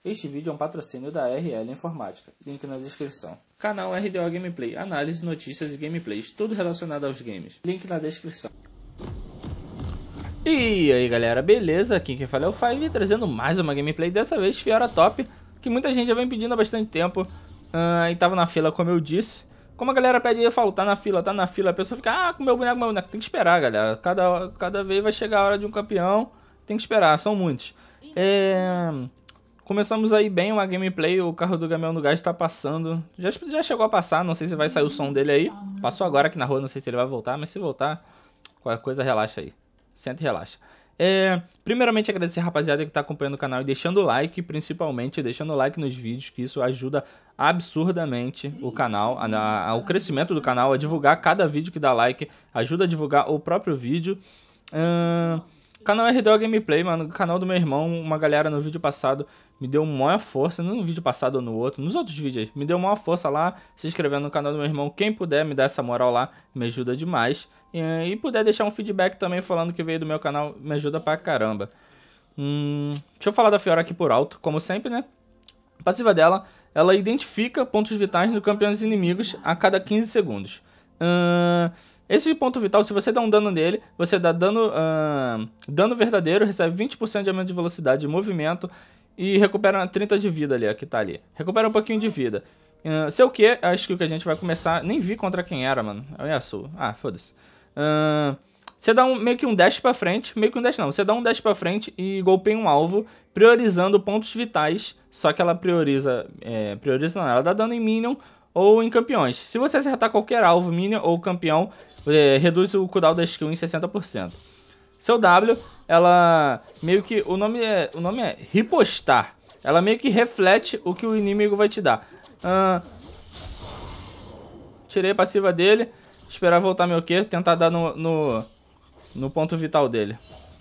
Este vídeo é um patrocínio da RL Informática, link na descrição. Canal RDO Gameplay, análise, notícias e gameplays, tudo relacionado aos games, link na descrição. E aí galera, beleza? Aqui quem fala é o Five, trazendo mais uma gameplay, dessa vez Fiora Top, que muita gente já vem pedindo há bastante tempo, e tava na fila como eu disse. Como a galera pede, eu falo, tá na fila, a pessoa fica, com meu boneco, tem que esperar galera, cada vez vai chegar a hora de um campeão, tem que esperar, são muitos. Começamos aí bem uma gameplay, o carro do Gavião do Gás tá passando, já chegou a passar, não sei se vai sair o som dele aí, passou agora aqui na rua, não sei se ele vai voltar, mas se voltar, qualquer coisa relaxa aí, senta e relaxa. Primeiramente agradecer a rapaziada que tá acompanhando o canal e deixando o like, principalmente deixando o like nos vídeos, que isso ajuda absurdamente o canal, o crescimento do canal, a divulgar cada vídeo que dá like, ajuda a divulgar o próprio vídeo. Canal RDO Gameplay, mano, canal do meu irmão, uma galera no vídeo passado me deu maior força, não no vídeo passado ou no outro, nos outros vídeos aí, me deu maior força lá, se inscrevendo no canal do meu irmão, quem puder me dar essa moral lá, me ajuda demais, e puder deixar um feedback também falando que veio do meu canal, me ajuda pra caramba. Deixa eu falar da Fiora aqui por alto, como sempre, né, a passiva dela, ela identifica pontos vitais no campeões inimigos a cada 15 segundos. Esse ponto vital, se você dá um dano nele, você dá dano verdadeiro, recebe 20% de aumento de velocidade de movimento e recupera 30 de vida ali, ó, que tá ali. Recupera um pouquinho de vida. Sei o que, acho que o que a gente vai começar, nem vi contra quem era, mano. É o Yasuo. Ah, foda-se. Você dá meio que um dash pra frente, meio que um dash não, você dá um dash pra frente e golpeia um alvo, priorizando pontos vitais, só que ela prioriza não, ela dá dano em minion ou em campeões. Se você acertar qualquer alvo, minion ou campeão, reduz o cooldown da skill em 60%. Seu W, ela meio que, o nome é ripostar. Ela meio que reflete o que o inimigo vai te dar. Tirei a passiva dele, esperar voltar meu Q, tentar dar no ponto vital dele.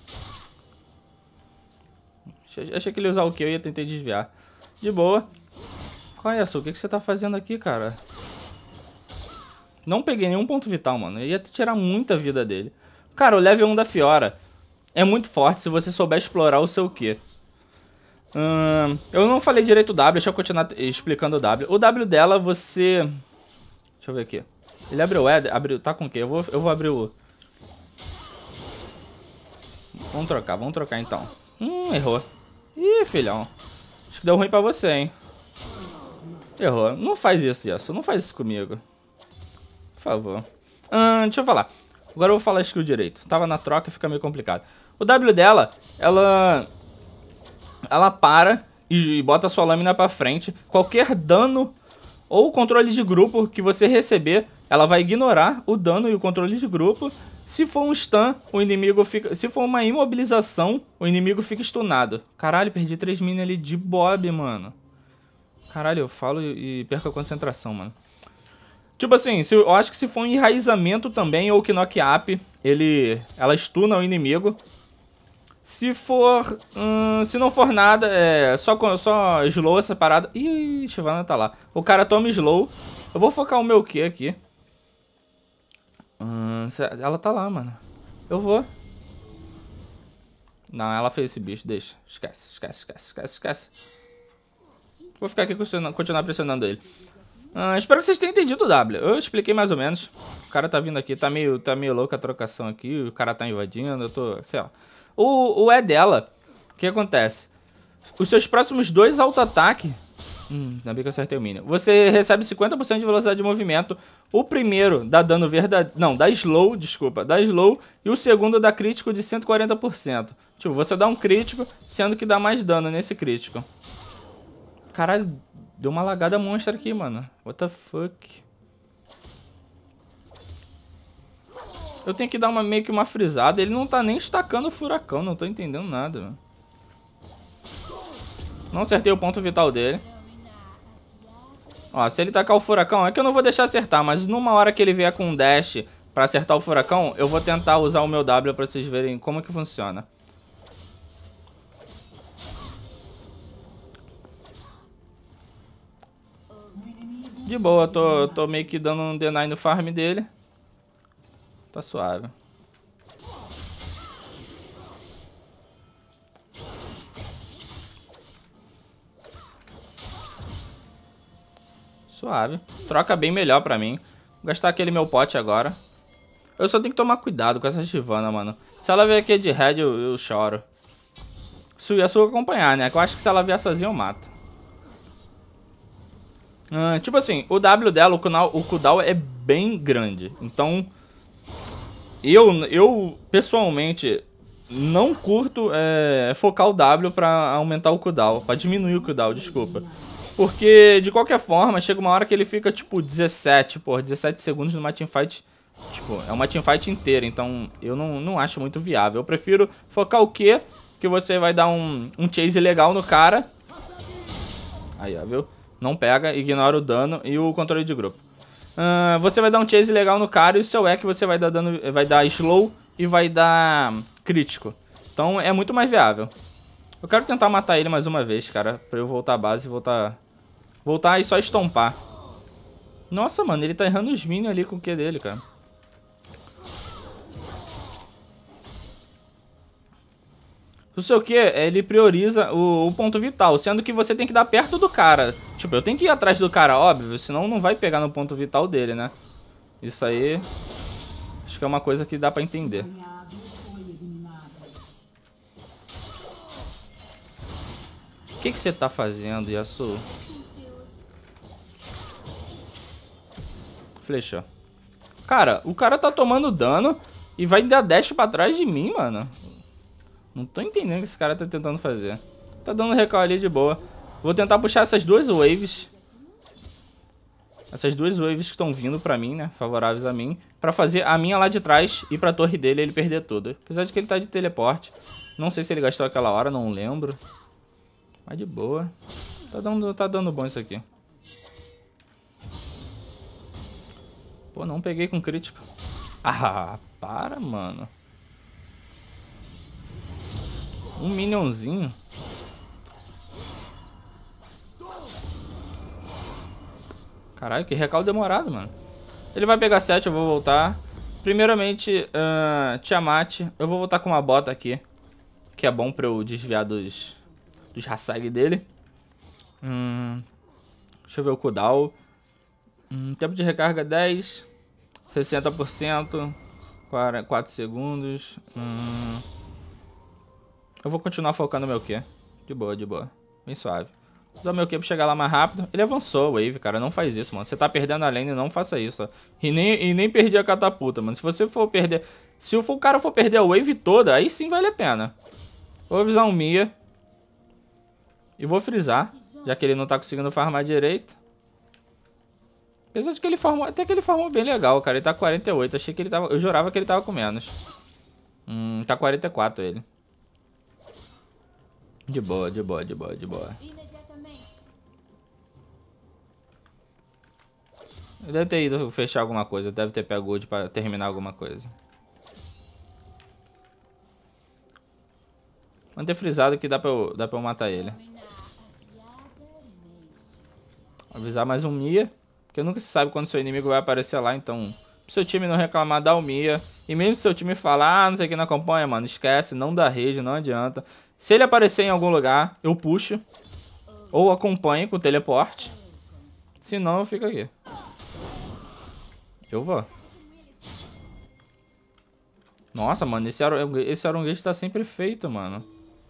Achei que ele ia usar o Q, eu ia tentar desviar. De boa. Qual é isso? O que você tá fazendo aqui, cara? Não peguei nenhum ponto vital, mano. Eu ia tirar muita vida dele. Cara, o level 1 da Fiora é muito forte se você souber explorar o seu Q. Eu não falei direito o W, deixa eu continuar explicando o W. O W dela, você... Deixa eu ver aqui. Ele abriu o E, tá com o quê? Eu vou abrir o... Vamos trocar então. Errou. Ih, filhão. Acho que deu ruim pra você, hein. Errou. Não faz isso, Yasuo. Não faz isso comigo. Por favor. Deixa eu falar. Agora eu vou falar skill direito. Tava na troca e fica meio complicado. O W dela, ela para e bota a sua lâmina pra frente. Qualquer dano ou controle de grupo que você receber, ela vai ignorar o dano e o controle de grupo. Se for um stun, o inimigo fica... Se for uma imobilização, o inimigo fica stunado. Caralho, perdi 3 minions ali de bob, mano. Caralho, eu falo e perco a concentração, mano. Tipo assim, eu acho que se for um enraizamento também, ou knock up, ela stuna o inimigo. Se não for nada, só slow essa parada. Ih, Shyvana tá lá. O cara toma slow. Eu vou focar o meu Q aqui. Ela tá lá, mano. Eu vou. Não, ela fez esse bicho, deixa. Esquece. Vou ficar aqui continuar pressionando ele. Espero que vocês tenham entendido o W. Eu expliquei mais ou menos. O cara tá vindo aqui, tá meio louca a trocação aqui. O cara tá invadindo, eu tô... sei lá. O E dela, o que acontece? Os seus próximos 2 auto-ataque... ainda bem que eu acertei o minion. Você recebe 50% de velocidade de movimento. O primeiro dá dano verdadeiro... Não, dá slow, desculpa. Dá slow. E o segundo dá crítico de 140%. Tipo, você dá um crítico, sendo que dá mais dano nesse crítico. Caralho, deu uma lagada monstra aqui, mano. What the fuck? Eu tenho que dar meio que uma frisada. Ele não tá nem estacando o furacão. Não tô entendendo nada, mano. Não acertei o ponto vital dele. Ó, se ele tacar o furacão... É que eu não vou deixar acertar. Mas numa hora que ele vier com um dash pra acertar o furacão, eu vou tentar usar o meu W pra vocês verem como que funciona. De boa, tô meio que dando um deny no farm dele. Tá suave. Suave. Troca bem melhor pra mim. Vou gastar aquele meu pote agora. Eu só tenho que tomar cuidado com essa Shyvana, mano. Se ela vier aqui de red, eu choro. Se o Yasuo acompanhar, né? Que eu acho que se ela vier sozinha, eu mato. Tipo assim, o W dela, o cooldown é bem grande. Então, eu pessoalmente não curto focar o W pra aumentar o cooldown. Pra diminuir o cooldown, desculpa. Porque, de qualquer forma, chega uma hora que ele fica, tipo, 17 segundos numa teamfight. Tipo, é uma teamfight inteira, então eu não acho muito viável. Eu prefiro focar o Q, que você vai dar um chase legal no cara. Aí, ó, viu? Não pega, ignora o dano e o controle de grupo. Você vai dar um chase legal no cara e o seu E que você vai dar dano, vai dar slow e vai dar crítico. Então é muito mais viável. Eu quero tentar matar ele mais uma vez, cara, pra eu voltar à base e voltar e só estompar. Nossa, mano, ele tá errando os minions ali com o Q dele, cara. O seu Q, ele prioriza o ponto vital, sendo que você tem que dar perto do cara. Tipo, eu tenho que ir atrás do cara, óbvio, senão não vai pegar no ponto vital dele, né? Isso aí, acho que é uma coisa que dá pra entender. O que você tá fazendo, Yasuo? Flechou. Cara, o cara tá tomando dano e vai dar dash pra trás de mim, mano. Não tô entendendo o que esse cara tá tentando fazer. Tá dando recall ali de boa. Vou tentar puxar essas duas waves. Essas duas waves que estão vindo pra mim, né? Favoráveis a mim. Pra fazer a minha lá de trás e pra torre dele ele perder tudo. Apesar de que ele tá de teleporte. Não sei se ele gastou aquela hora, não lembro. Mas de boa. Tá dando bom isso aqui. Pô, não peguei com crítico. Ah, para, mano. Um minionzinho. Caralho, que recalque demorado, mano. Ele vai pegar 7, eu vou voltar. Primeiramente, Tiamat. Eu vou voltar com uma bota aqui. Que é bom pra eu desviar dos Hasag dele. Deixa eu ver o cooldown. Tempo de recarga 10. 60%. 4 segundos. Eu vou continuar focando no meu Q. De boa, de boa. Bem suave. Usar o meu Q pra chegar lá mais rápido. Ele avançou, Wave, cara. Não faz isso, mano. Você tá perdendo a lane, não faça isso. Ó. E nem perdi a catapulta, mano. Se você for perder... Se o cara for perder a Wave toda, aí sim vale a pena. Vou avisar um Mia. E vou frisar. Já que ele não tá conseguindo farmar direito. Apesar de que ele farmou... Até que ele farmou bem legal, cara. Ele tá com 48. Achei que ele tava... Eu jurava que ele tava com menos. Tá 44 ele. De boa, de boa, de boa, de boa. Ele deve ter ido fechar alguma coisa. Deve ter pego gold pra terminar alguma coisa. Manter frisado que dá pra eu matar ele. Avisar mais um Mia. Porque nunca se sabe quando seu inimigo vai aparecer lá. Então, se seu time não reclamar, dá o Mia. E mesmo se seu time falar, não sei quem não acompanha, mano, esquece. Não dá rage, não adianta. Se ele aparecer em algum lugar, eu puxo. Ou acompanho com o teleporte. Se não, eu fico aqui. Eu vou. Nossa, mano, esse Aronguejo tá sempre feito, mano.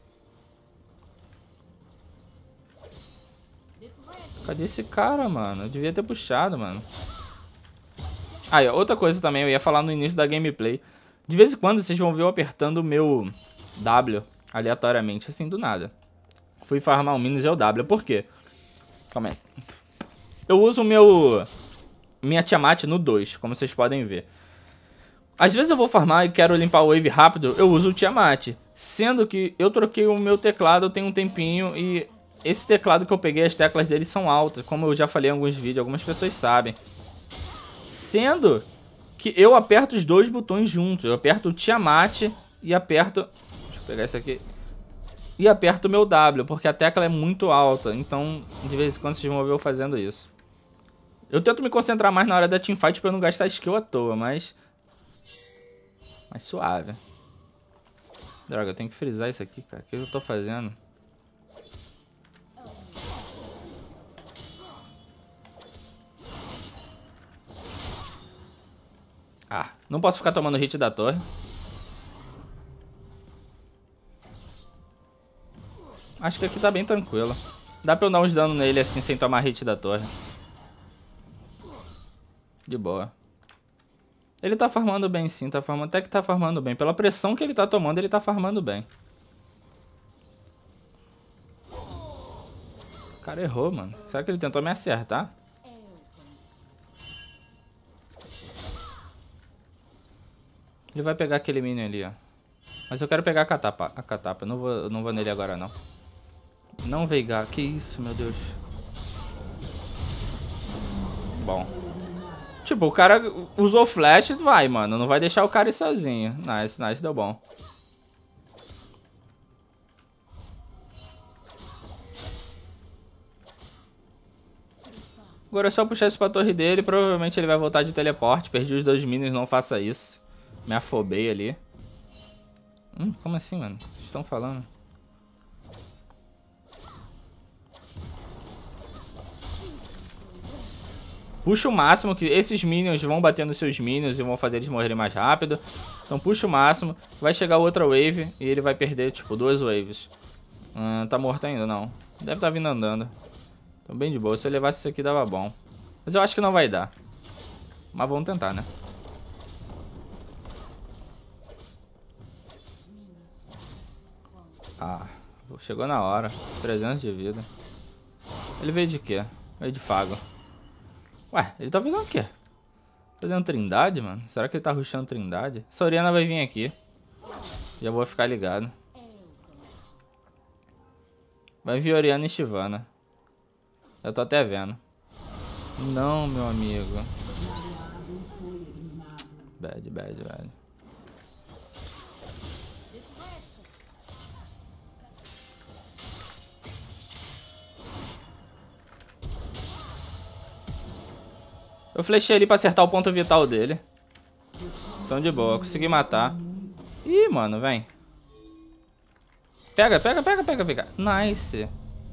Cadê esse cara, mano? Eu devia ter puxado, mano. Aí, outra coisa também, eu ia falar no início da gameplay. De vez em quando vocês vão ver eu apertando o meu W aleatoriamente, assim, do nada. Fui farmar um Minos e o W. Por quê? Calma aí. Eu uso minha Tiamat no 2, como vocês podem ver. Às vezes eu vou farmar e quero limpar o wave rápido, eu uso o Tiamat. Sendo que eu troquei o meu teclado tem um tempinho e esse teclado que eu peguei, as teclas dele são altas. Como eu já falei em alguns vídeos, algumas pessoas sabem. Sendo que eu aperto os dois botões juntos. Eu aperto o Tiamat e aperto... Deixa eu pegar isso aqui. E aperto o meu W, porque a tecla é muito alta. Então, de vez em quando vocês vão ver eu fazendo isso. Eu tento me concentrar mais na hora da teamfight pra eu não gastar skill à toa, mas suave. Droga, eu tenho que frisar isso aqui, cara. O que eu tô fazendo? Não posso ficar tomando hit da torre. Acho que aqui tá bem tranquilo. Dá pra eu dar uns danos nele assim, sem tomar hit da torre. De boa. Ele tá farmando bem sim, tá farmando, até que tá farmando bem. Pela pressão que ele tá tomando, ele tá farmando bem. O cara errou, mano. Será que ele tentou me acertar? Ele vai pegar aquele minion ali, ó. Mas eu quero pegar a catapa. Não vou nele agora, não. Não Veigar. Que isso, meu Deus. Bom. Tipo, o cara usou flash, vai, mano. Não vai deixar o cara ir sozinho. Nice, nice, deu bom. Agora é só puxar isso pra torre dele. Provavelmente ele vai voltar de teleporte. Perdi os 2 minions, não faça isso. Me afobei ali. Como assim, mano? Vocês estão falando? Puxa o máximo, que esses minions vão bater nos seus minions e vão fazer eles morrerem mais rápido. Então puxa o máximo. Vai chegar outra wave e ele vai perder, tipo, 2 waves. Tá morto ainda? Não. Deve estar vindo andando. Então bem de boa. Se eu levasse isso aqui dava bom. Mas eu acho que não vai dar. Mas vamos tentar, né? Ah, chegou na hora. 300 de vida. Ele veio de quê? Veio de Fago. Ué, ele tá fazendo o quê? Fazendo Trindade, mano? Será que ele tá rushando Trindade? Essa Orianna vai vir aqui. Já vou ficar ligado. Vai vir Orianna e Shyvana. Eu tô até vendo. Não, meu amigo. Bad. Eu flechei ali pra acertar o ponto vital dele. Então de boa, consegui matar. Ih, mano, vem. Pega. Nice.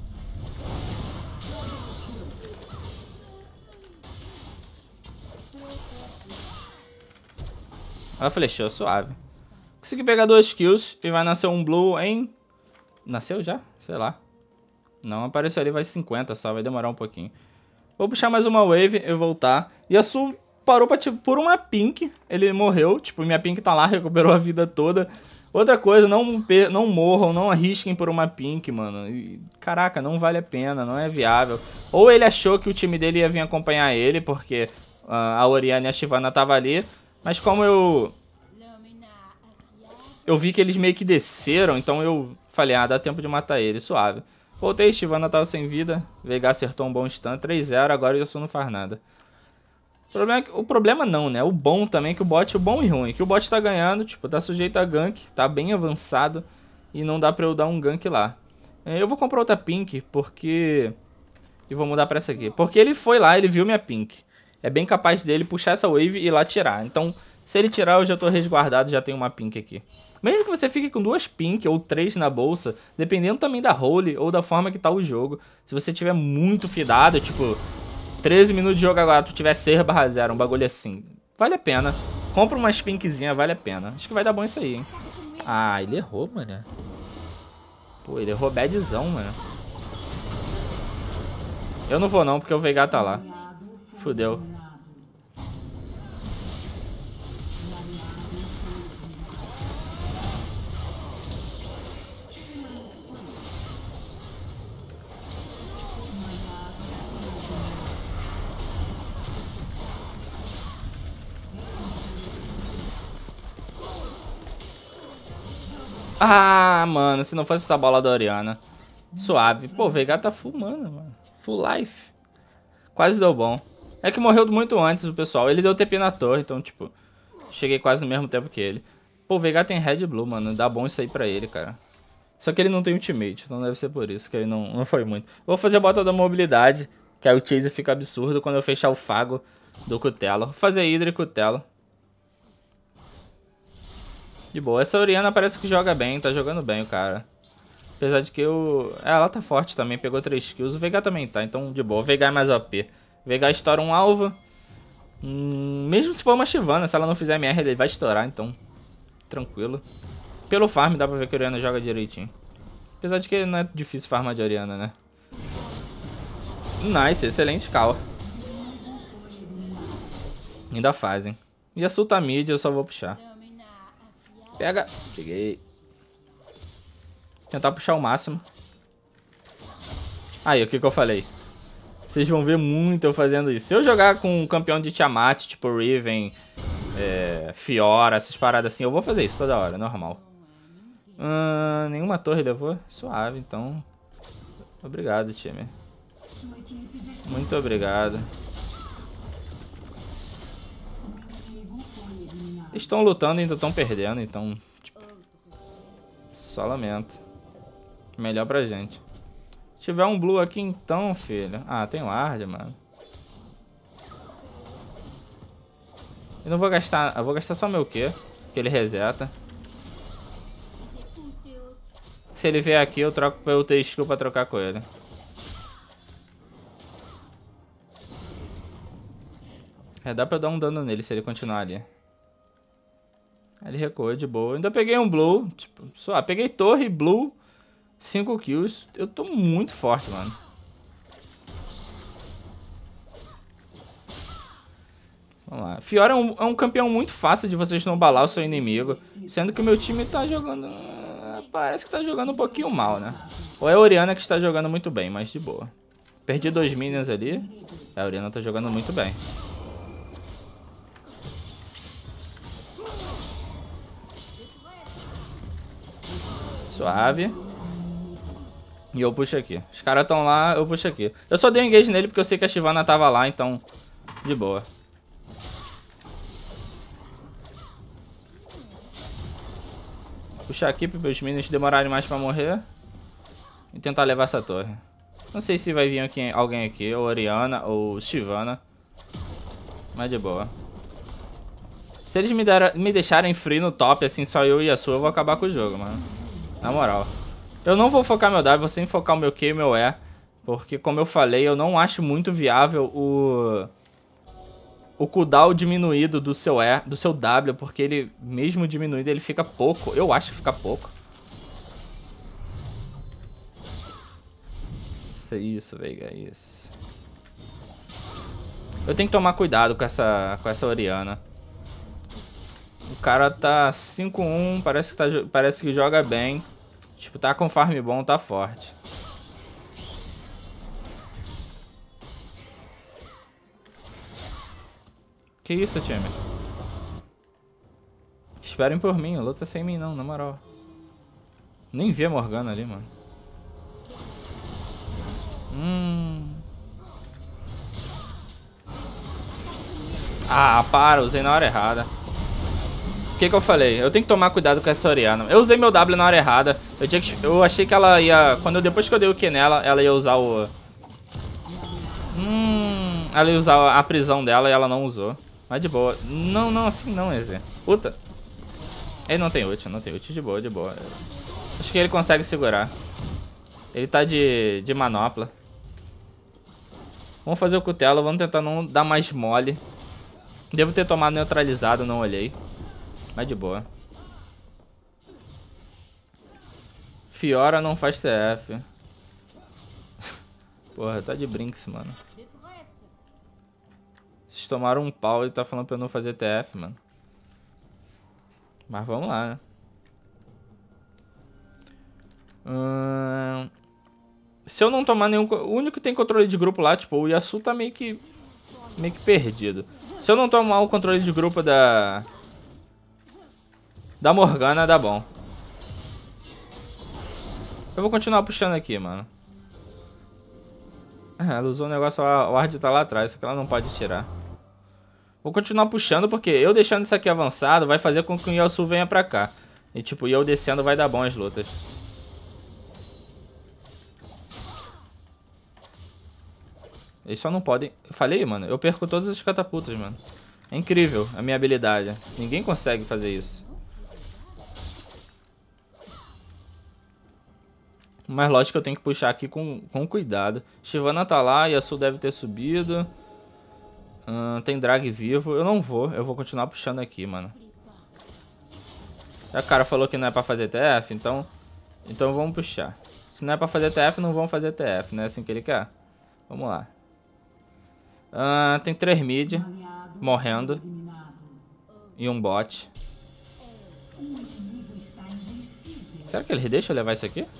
Ela flechou, suave. Consegui pegar 2 kills e vai nascer um blue em... Nasceu já? Sei lá. Não, apareceu ali, vai 50 só, vai demorar um pouquinho. Vou puxar mais uma wave e voltar. Yasuo parou pra, tipo, por uma pink. Ele morreu, tipo, minha pink tá lá, recuperou a vida toda. Outra coisa, não morram, não arrisquem por uma pink, mano. E, caraca, não vale a pena, não é viável. Ou ele achou que o time dele ia vir acompanhar ele, porque a Orianna e a Shyvana tava ali. Mas como eu vi que eles meio que desceram, então eu falei, dá tempo de matar ele, suave. Voltei, Shyvana tava sem vida, Veigar acertou um bom stun, 3-0, agora o Yasuo não faz nada. O problema não, né? O bom também, que o bom e ruim, que o bot tá ganhando, tipo, tá sujeito a gank, tá bem avançado, e não dá pra eu dar um gank lá. Eu vou comprar outra pink, porque... E vou mudar pra essa aqui. Porque ele foi lá, ele viu minha pink. É bem capaz dele puxar essa wave e ir lá tirar. Então, se ele tirar, eu já tô resguardado, já tenho uma pink aqui. Mesmo que você fique com 2 pink ou 3 na bolsa, dependendo também da role ou da forma que tá o jogo. Se você tiver muito fidado, tipo, 13 minutos de jogo agora, tu tiver 6/0, um bagulho assim, vale a pena. Compra umas pinkzinhas, vale a pena. Acho que vai dar bom isso aí, hein. Ah, ele errou, mano. Pô, ele errou badzão, mano. Eu não vou não, porque o Veigar tá lá. Fudeu. Ah, mano, se não fosse essa bola da Orianna. Suave. Pô, o Veigar tá full mana, mano. Full life. Quase deu bom. É que morreu muito antes o pessoal. Ele deu TP na torre, então, tipo, cheguei quase no mesmo tempo que ele. Pô, o Veigar tem Red Blue, mano. Dá bom isso aí pra ele, cara. Só que ele não tem ultimate, então deve ser por isso que ele não foi muito. Vou fazer a bota da mobilidade, que aí o Chase fica absurdo quando eu fechar o Fago do Cutelo. Vou fazer Hydra e Cutelo. De boa. Essa Orianna parece que joga bem, tá jogando bem o cara. Apesar de que ela tá forte também, pegou 3 kills. O Veigar também tá, então de boa. O Veigar é mais OP. O Veigar estoura um alvo. Mesmo se for uma Shyvana, se ela não fizer MR, ele vai estourar, então tranquilo. Pelo farm dá pra ver que a Orianna joga direitinho. Apesar de que não é difícil farmar de Orianna, né? Nice, excelente call. Ainda fazem. E a Sul tá mid, eu só vou puxar. Pega. Peguei. Tentar puxar o máximo. Aí, o que eu falei? Vocês vão ver muito eu fazendo isso. Se eu jogar com um campeão de Tiamat, tipo Riven, Fiora, essas paradas assim, eu vou fazer isso toda hora, normal. Nenhuma torre levou? Suave, então. Obrigado, time. Muito obrigado. Eles estão lutando e ainda estão perdendo, então, tipo, só lamento. Melhor pra gente. Se tiver um blue aqui então, filho. Ah, tem ward, mano. Eu não vou gastar. Eu vou gastar só meu Q, que ele reseta. Se ele vier aqui, eu troco pra eu ter skill pra trocar com ele. Dá pra eu dar um dano nele se ele continuar ali. Ele recuou de boa. Ainda peguei um blue. Tipo, só peguei torre, blue, 5 kills. Eu tô muito forte, mano. Vamos lá. Fiora é um campeão muito fácil de vocês não balar o seu inimigo. Sendo que o meu time tá jogando... Parece que tá jogando um pouquinho mal, né? Ou é a Orianna que está jogando muito bem, mas de boa. Perdi 2 minions ali. A Orianna tá jogando muito bem. Suave. E eu puxo aqui. Os caras estão lá, eu puxo aqui. Eu só dei um engage nele porque eu sei que a Shyvana tava lá, então... De boa. Puxar aqui para meus minions demorarem mais pra morrer. E tentar levar essa torre. Não sei se vai vir aqui, alguém aqui, ou Orianna, ou Shyvana. Mas de boa. Se eles me deixarem free no top, assim, só eu e a sua, eu vou acabar com o jogo, mano. Na moral. Eu não vou focar meu W, vou sempre focar o meu Q e o meu E. Porque, como eu falei, eu não acho muito viável o cooldown diminuído do seu E, do seu W, porque ele, mesmo diminuído, ele fica pouco. Eu acho que fica pouco. Isso, Veiga, isso. Eu tenho que tomar cuidado com essa Orianna. O cara tá 5-1, parece que joga bem. Tipo, tá com farm bom, tá forte. Que isso, time? Esperem por mim, luta sem mim não, na moral. Nem vi a Morgana ali, mano. Ah, para, usei na hora errada. O que eu falei? Eu tenho que tomar cuidado com essa Orianna. Eu usei meu W na hora errada. Eu achei que ela ia... Depois que eu dei o Q nela, ela ia usar o... Ela ia usar a prisão dela e ela não usou. Mas de boa. Não, assim não, EZ. Puta. Ele não tem ult, de boa, de boa. Acho que ele consegue segurar. Ele tá de manopla. Vamos fazer o cutelo, vamos tentar não dar mais mole. Devo ter tomado neutralizado, não olhei. Mas de boa. Fiora não faz TF. Porra, tá de brinks, mano. Vocês tomaram um pau e tá falando pra eu não fazer TF, mano. Mas vamos lá, né? Se eu não tomar nenhum... O único que tem controle de grupo lá, tipo, o Yasuo tá meio que perdido. Se eu não tomar o controle de grupo da Morgana, dá bom. Eu vou continuar puxando aqui, mano. Ela usou o negócio, o ward tá lá atrás, só que ela não pode tirar. Vou continuar puxando, porque eu deixando isso aqui avançado vai fazer com que o Yasuo venha pra cá. E tipo, eu descendo vai dar bom as lutas. Eles só não podem... Eu falei, mano, eu perco todas as catapultas, mano. É incrível a minha habilidade. Ninguém consegue fazer isso. Mas lógico que eu tenho que puxar aqui com cuidado. Shyvana tá lá, Yasuo deve ter subido. Tem drag vivo. Eu não vou. Eu vou continuar puxando aqui, mano. O cara falou que não é pra fazer TF, então vamos puxar. Se não é pra fazer TF, não vamos fazer TF, né? Assim que ele quer. Vamos lá. Tem 3 mid morrendo. E um bot. Será que eles deixam eu levar isso aqui?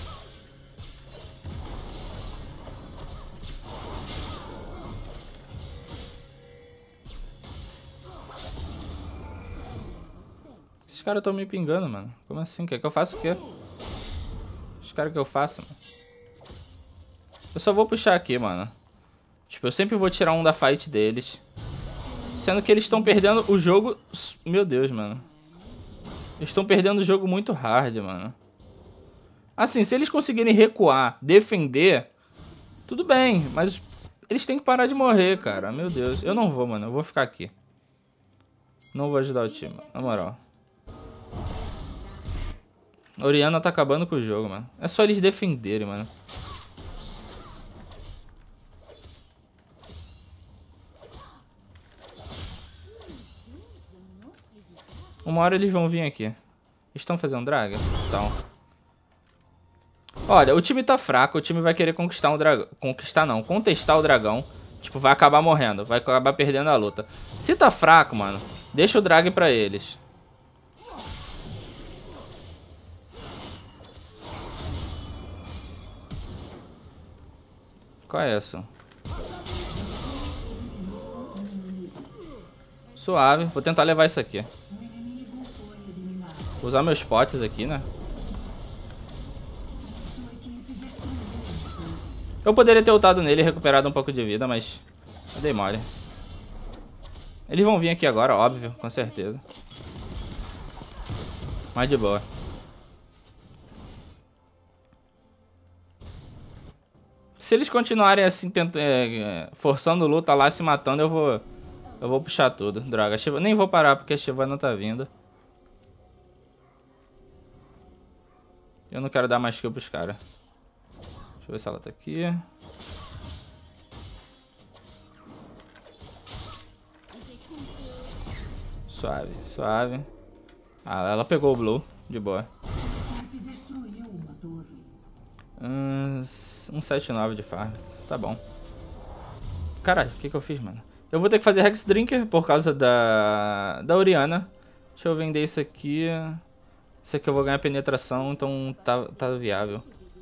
Esses caras estão me pingando, mano. Como assim? Quer que eu faça o quê? Os caras que eu faço, mano. Eu só vou puxar aqui, mano. Tipo, eu sempre vou tirar um da fight deles. Sendo que eles estão perdendo o jogo... Meu Deus, mano. Eles estão perdendo o jogo muito hard, mano. Assim, se eles conseguirem recuar, defender... Tudo bem, mas eles têm que parar de morrer, cara. Meu Deus. Eu não vou, mano. Eu vou ficar aqui. Não vou ajudar o time, na moral. A Orianna tá acabando com o jogo, mano. É só eles defenderem, mano. Uma hora eles vão vir aqui. Estão fazendo drag? Então. Olha, o time tá fraco. O time vai querer conquistar um dragão. Conquistar não, contestar o dragão. Tipo, vai acabar morrendo. Vai acabar perdendo a luta. Se tá fraco, mano, deixa o drag pra eles. Qual é essa? Suave. Vou tentar levar isso aqui. Vou usar meus potes aqui, né? Eu poderia ter ultado nele e recuperado um pouco de vida, mas eu dei mole. Eles vão vir aqui agora, óbvio, com certeza. Mas de boa. Se eles continuarem assim, forçando luta lá, se matando, eu vou puxar tudo. Droga, nem vou parar porque a Shiva não tá vindo. Eu não quero dar mais kill pros caras. Deixa eu ver se ela tá aqui. Suave, suave. Ah, ela pegou o blue. De boa. 179 de farm. Tá bom. Caralho, o que eu fiz, mano? Eu vou ter que fazer Hex Drinker por causa da Orianna. Deixa eu vender isso aqui. Isso aqui eu vou ganhar penetração, então tá viável.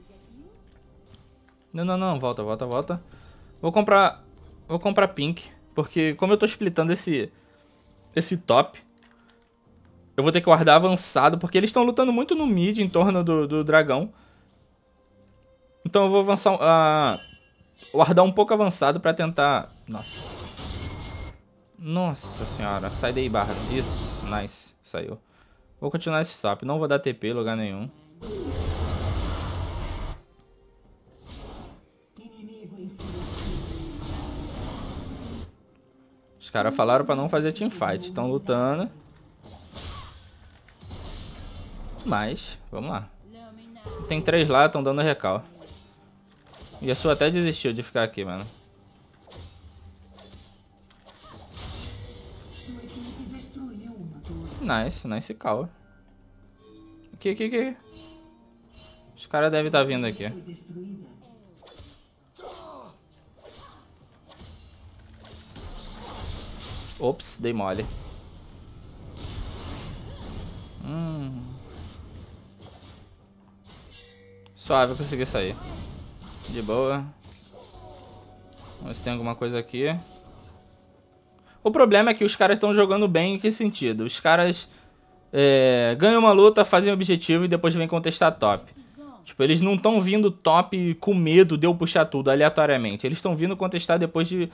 Não, volta. Vou comprar pink, porque como eu tô splitando esse top, eu vou ter que guardar avançado, porque eles estão lutando muito no mid, em torno do dragão. Então eu vou avançar, guardar um pouco avançado pra tentar... Nossa senhora, sai daí, barra. Isso, nice, saiu. Vou continuar esse top, não vou dar TP em lugar nenhum. Os caras falaram pra não fazer teamfight, estão lutando. Mas, vamos lá. Tem 3 lá, estão dando recal. E a sua até desistiu de ficar aqui, mano. Nice call. Aqui. Os caras devem estar vindo aqui. Ops, dei mole. Suave, eu consegui sair. De boa. Vamos ver se tem alguma coisa aqui. O problema é que os caras estão jogando bem. Em que sentido? Os caras ganham uma luta, fazem o objetivo e depois vêm contestar top. Tipo, eles não estão vindo top com medo de eu puxar tudo aleatoriamente. Eles estão vindo contestar depois de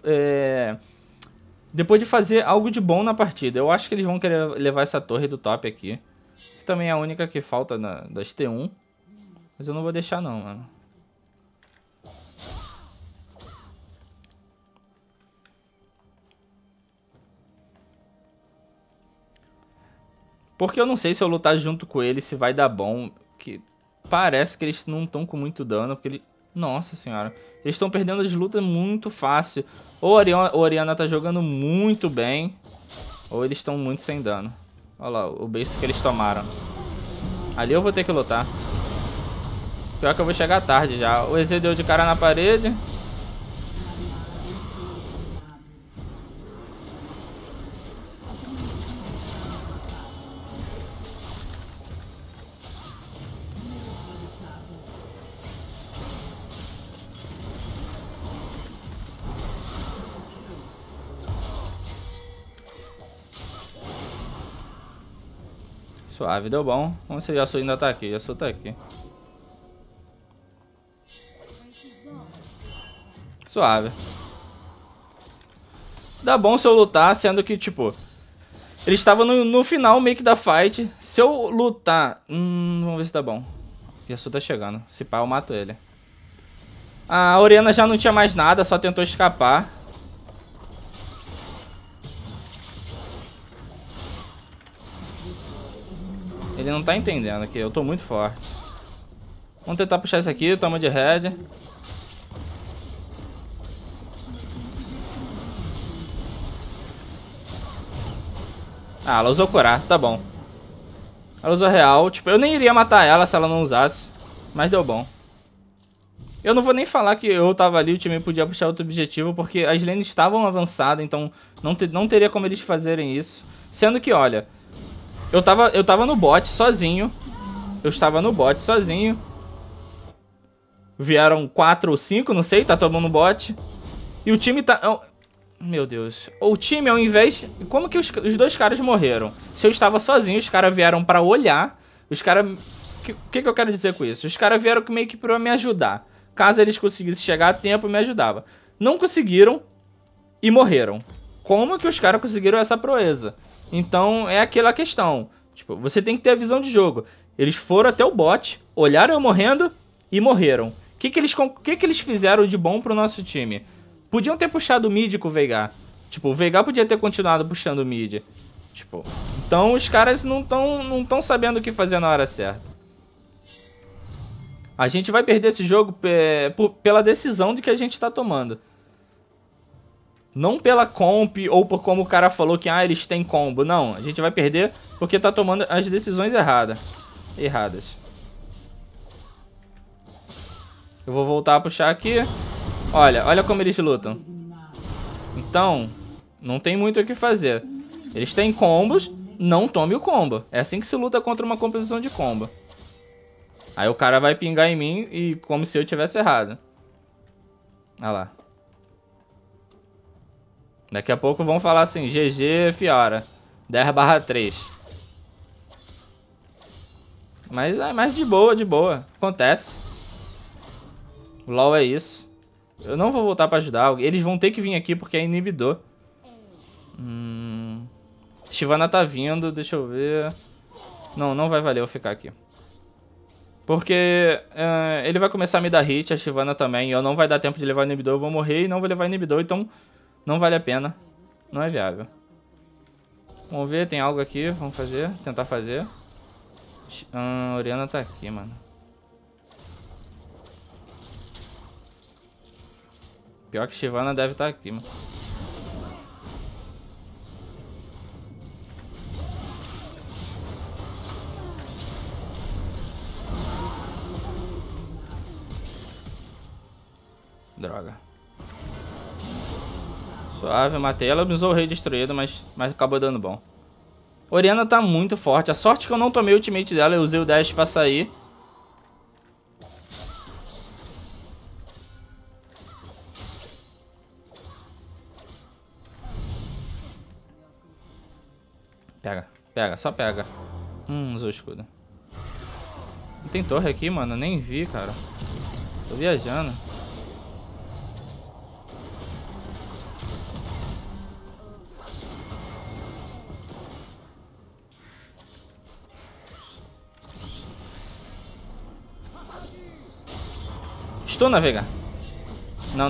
fazer algo de bom na partida. Eu acho que eles vão querer levar essa torre do top aqui. Que também é a única que falta das T1. Mas eu não vou deixar não, mano. Porque eu não sei se eu lutar junto com ele se vai dar bom. Que parece que eles não estão com muito dano. Porque Nossa senhora. Eles estão perdendo as lutas muito fácil. Ou a Orianna tá jogando muito bem, ou eles estão muito sem dano. Olha lá, o base que eles tomaram. Ali eu vou ter que lutar. Pior que eu vou chegar tarde já. O EZ deu de cara na parede. Suave, deu bom. Vamos ver se o Yasuo ainda tá aqui. Yasuo tá aqui. Suave. Dá bom se eu lutar, sendo que, tipo... Ele estava no final meio que da fight. Se eu lutar... vamos ver se dá bom. Yasuo tá chegando. Se pá, eu mato ele. A Orianna já não tinha mais nada, só tentou escapar. Ele não tá entendendo que eu tô muito forte. Vamos tentar puxar isso aqui, toma de red. Ah, ela usou curar, tá bom. Ela usou real, tipo, eu nem iria matar ela se ela não usasse. Mas deu bom. Eu não vou nem falar que eu tava ali, o time podia puxar outro objetivo, porque as lanes estavam avançadas, então não teria como eles fazerem isso. Sendo que, olha, eu tava no bot sozinho. Eu estava no bot sozinho. Vieram 4 ou 5, não sei, tá todo mundo no bot. E o time tá... Meu Deus. O time, ao invés... Como que os dois caras morreram? Se eu estava sozinho, os caras vieram pra olhar. Os caras... O que eu quero dizer com isso? Os caras vieram meio que pra me ajudar. Caso eles conseguissem chegar a tempo, me ajudava. Não conseguiram e morreram. Como que os caras conseguiram essa proeza? Então, é aquela questão. Tipo, você tem que ter a visão de jogo. Eles foram até o bot, olharam eu morrendo e morreram. O que eles fizeram de bom pro nosso time? Podiam ter puxado o mid com o Veigar. Tipo, o Veigar podia ter continuado puxando o mid. Tipo, então os caras não tão sabendo o que fazer na hora certa. A gente vai perder esse jogo pela decisão de que a gente tá tomando. Não pela comp ou por como o cara falou que eles têm combo. Não, a gente vai perder porque tá tomando as decisões erradas. Eu vou voltar a puxar aqui. Olha como eles lutam. Então, não tem muito o que fazer. Eles têm combos, não tome o combo. É assim que se luta contra uma composição de combo. Aí o cara vai pingar em mim e como se eu tivesse errado. Olha lá. Daqui a pouco vão falar assim, GG Fiora, 10/3. Mas de boa. Acontece. O LoL é isso. Eu não vou voltar pra ajudar. Eles vão ter que vir aqui porque é inibidor. Shyvana tá vindo, deixa eu ver. Não vai valer eu ficar aqui. Porque ele vai começar a me dar hit, a Shyvana também. E eu não vai dar tempo de levar inibidor, eu vou morrer e não vou levar inibidor. Então não vale a pena. Não é viável. Vamos ver, tem algo aqui. Vamos fazer, tentar fazer. A Orianna tá aqui, mano. Pior que Shyvana deve estar aqui, mano. Droga. Suave, matei ela, me usou o rei destruído, mas acabou dando bom. Orianna tá muito forte. A sorte que eu não tomei o ultimate dela, eu usei o dash pra sair. Pega, só pega. Usou o escudo. Não tem torre aqui, mano, eu nem vi, cara. Tô viajando. Estou na Veigar. Não.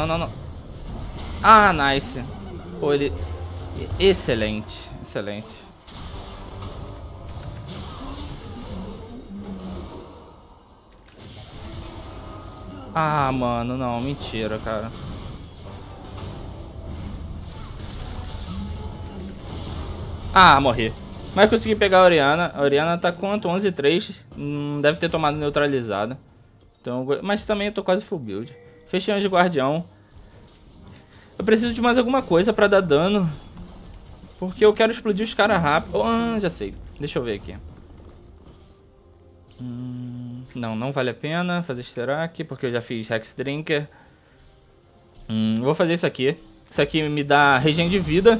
Ah, nice. Pô, ele... Excelente. Ah, mano, não, mentira, cara. Ah, morri. Mas consegui pegar a Orianna. A Orianna tá quanto? 11-3. Deve ter tomado neutralizada. Então, mas também eu tô quase full build. Fechei de guardião. Eu preciso de mais alguma coisa pra dar dano. Porque eu quero explodir os caras rápido. Oh, já sei. Deixa eu ver aqui. Não vale a pena fazer Sterak, porque eu já fiz Hex Drinker. Vou fazer isso aqui. Isso aqui me dá regen de vida.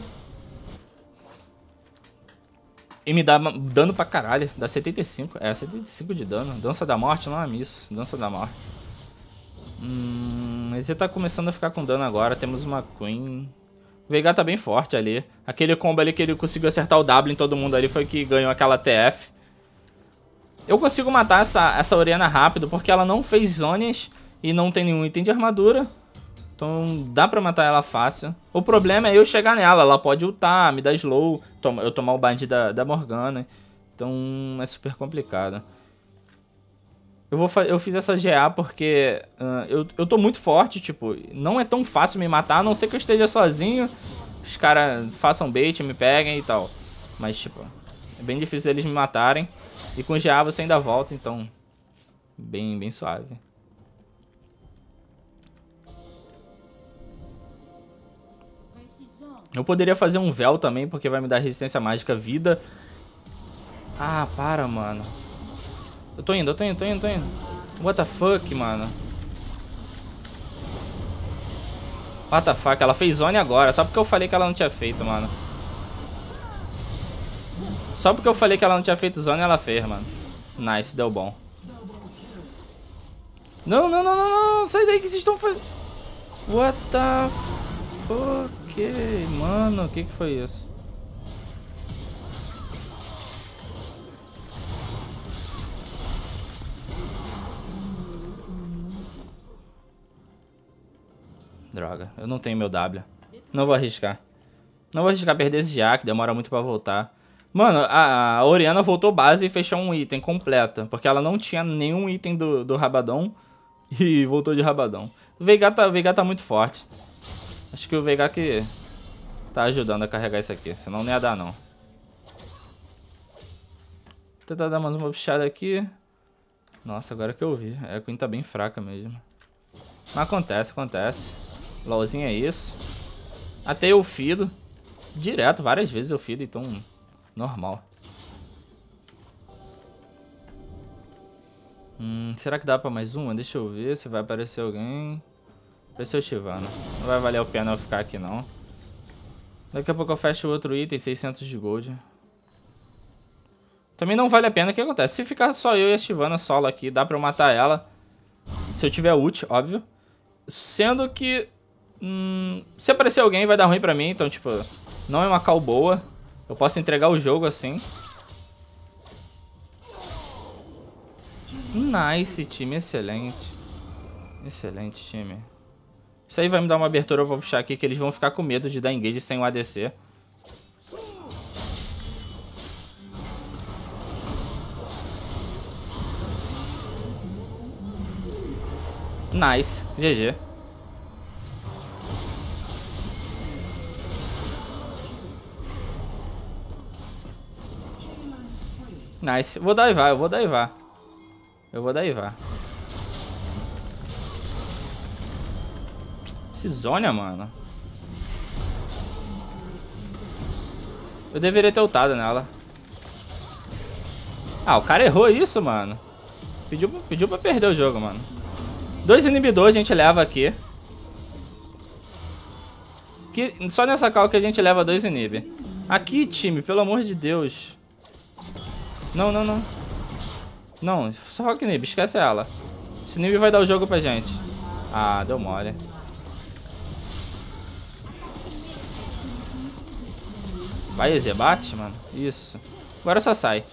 E me dá dano pra caralho. Dá 75. É, 75 de dano. Dança da morte não é miss. Dança da morte. Mas ele tá começando a ficar com dano agora. Temos uma Queen. O Veigar tá bem forte ali. Aquele combo ali que ele conseguiu acertar o W em todo mundo ali foi que ganhou aquela TF. Eu consigo matar essa Orianna rápido porque ela não fez zonas e não tem nenhum item de armadura. Então dá pra matar ela fácil. O problema é eu chegar nela. Ela pode ultar, me dar slow, eu tomar o bind da Morgana. Então é super complicado. Eu fiz essa GA porque eu tô muito forte, tipo, não é tão fácil me matar, a não ser que eu esteja sozinho, os caras façam bait, me peguem e tal. Mas, tipo, é bem difícil eles me matarem. E com GA você ainda volta, então, bem suave. Eu poderia fazer um véu também, porque vai me dar resistência mágica, vida. Ah, para, mano. Eu tô indo. What the fuck, mano? What the fuck? Ela fez zone agora, só porque eu falei que ela não tinha feito, mano. Só porque eu falei que ela não tinha feito zone, ela fez, mano. Nice, deu bom. Não. Sai daí que vocês estão fazendo. What the fuck, mano? O que foi isso? Droga, eu não tenho meu W. Não vou arriscar. Não vou arriscar perder esse Jack, demora muito pra voltar. Mano, a Orianna voltou base e fechou um item completa. Porque ela não tinha nenhum item do Rabadon. E voltou de Rabadon. O Veigar tá muito forte. Acho que o Veigar que tá ajudando a carregar isso aqui. Senão não ia dar, não. Vou tentar dar mais uma puxada aqui. Nossa, agora que eu vi. A Queen tá bem fraca mesmo. Mas acontece. LOLzinho é isso. Até eu fido. Direto, várias vezes eu fido, então normal. Será que dá pra mais uma? Deixa eu ver se vai aparecer alguém. Apareceu o Shyvana. Não vai valer a pena eu ficar aqui, não. Daqui a pouco eu fecho o outro item, 600 de gold. Também não vale a pena. O que acontece? Se ficar só eu e a Shyvana solo aqui, dá pra eu matar ela. Se eu tiver ult, óbvio. Sendo que... se aparecer alguém vai dar ruim pra mim. Então, tipo, não é uma call boa. Eu posso entregar o jogo assim. Nice, time. Excelente. Excelente, time. Isso aí vai me dar uma abertura pra puxar aqui, que eles vão ficar com medo de dar engage sem o ADC. Nice. GG. Nice. Eu vou daivar. Eu vou daivar. Esse Zônia, mano. Eu deveria ter ultado nela. Ah, o cara errou isso, mano. Pediu pra perder o jogo, mano. 2 inibidores a gente leva aqui. Só nessa call que a gente leva 2 inib. Aqui, time, pelo amor de Deus. Não. Não, só rock inib, esquece ela. Esse inib vai dar o jogo pra gente. Ah, deu mole. Vai, EZ, bate, mano. Isso. Agora só sai.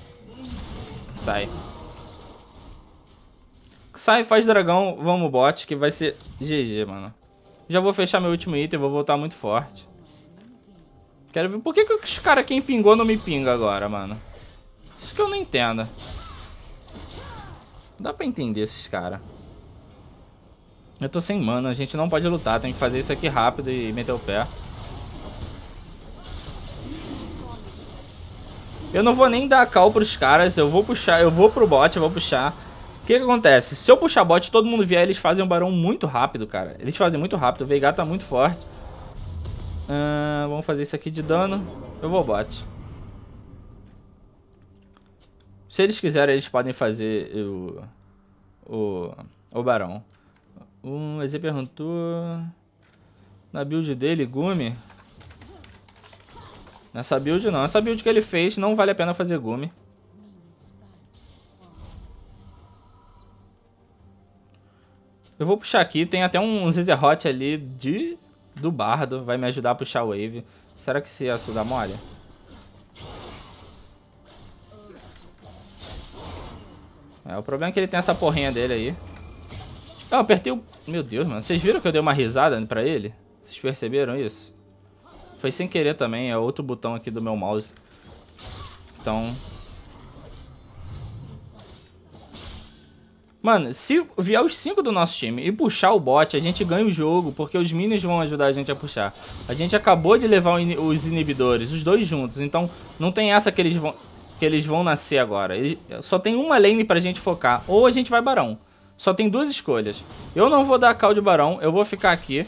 Sai, faz dragão, vamos bot, que vai ser GG, mano. Já vou fechar meu último item, vou voltar muito forte. Quero ver por que os caras quem pingou não me pinga agora, mano. Isso que eu não entendo. Dá pra entender esses caras. Eu tô sem mana, a gente não pode lutar. Tem que fazer isso aqui rápido e meter o pé. Eu não vou nem dar call pros caras. Eu vou puxar, eu vou pro bot, eu vou puxar. O que que acontece? Se eu puxar bot, todo mundo vier, eles fazem um barão muito rápido, cara. Eles fazem muito rápido, o Veigar tá muito forte. Vamos fazer isso aqui de dano. Eu vou bot. Se eles quiserem, eles podem fazer o barão. O EZ perguntou... Na build dele, Gumi? Nessa build não. Essa build que ele fez não vale a pena fazer Gumi. Eu vou puxar aqui. Tem até um Zezerot ali do Bardo. Vai me ajudar a puxar o wave. Será que esse Yasuo dá mole? O problema é que ele tem essa porrinha dele aí. Eu apertei o... Meu Deus, mano. Vocês viram que eu dei uma risada pra ele? Vocês perceberam isso? Foi sem querer também. É outro botão aqui do meu mouse. Então... Mano, se vier os 5 do nosso time e puxar o bot, a gente ganha o jogo, porque os minions vão ajudar a gente a puxar. A gente acabou de levar os inibidores, os dois juntos, então não tem essa que eles vão nascer agora. Só tem uma lane pra gente focar, ou a gente vai barão. Só tem duas escolhas. Eu não vou dar call de barão, eu vou ficar aqui.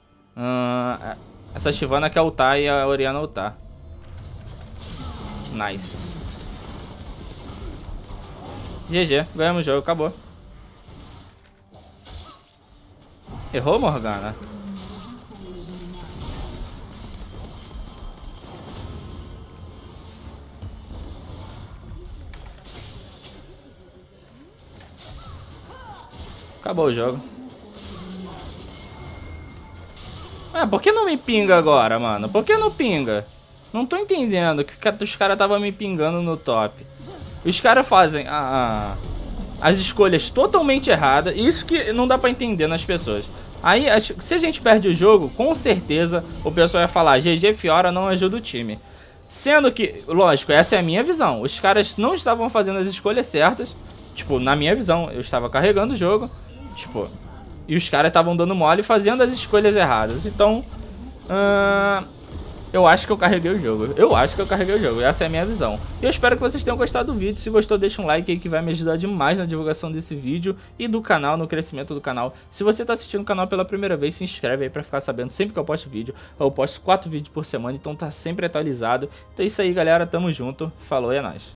Essa Shyvana quer ultar e a Orianna ultar. Nice. GG, ganhamos o jogo, acabou. Errou, Morgana? Acabou o jogo. Por que não me pinga agora, mano? Por que não pinga? Não tô entendendo que os caras estavam me pingando no top. Os caras fazem as escolhas totalmente erradas. Isso que não dá pra entender nas pessoas. Aí, se a gente perde o jogo, com certeza o pessoal ia falar GG Fiora não ajuda o time. Sendo que, lógico, essa é a minha visão. Os caras não estavam fazendo as escolhas certas. Tipo, na minha visão, eu estava carregando o jogo. Tipo, e os caras estavam dando mole fazendo as escolhas erradas. Então, eu acho que eu carreguei o jogo. Essa é a minha visão. E eu espero que vocês tenham gostado do vídeo. Se gostou, deixa um like aí que vai me ajudar demais na divulgação desse vídeo e do canal, no crescimento do canal. Se você está assistindo o canal pela primeira vez, se inscreve aí pra ficar sabendo sempre que eu posto vídeo. Eu posto 4 vídeos por semana, então tá sempre atualizado. Então é isso aí, galera. Tamo junto. Falou e é nóis.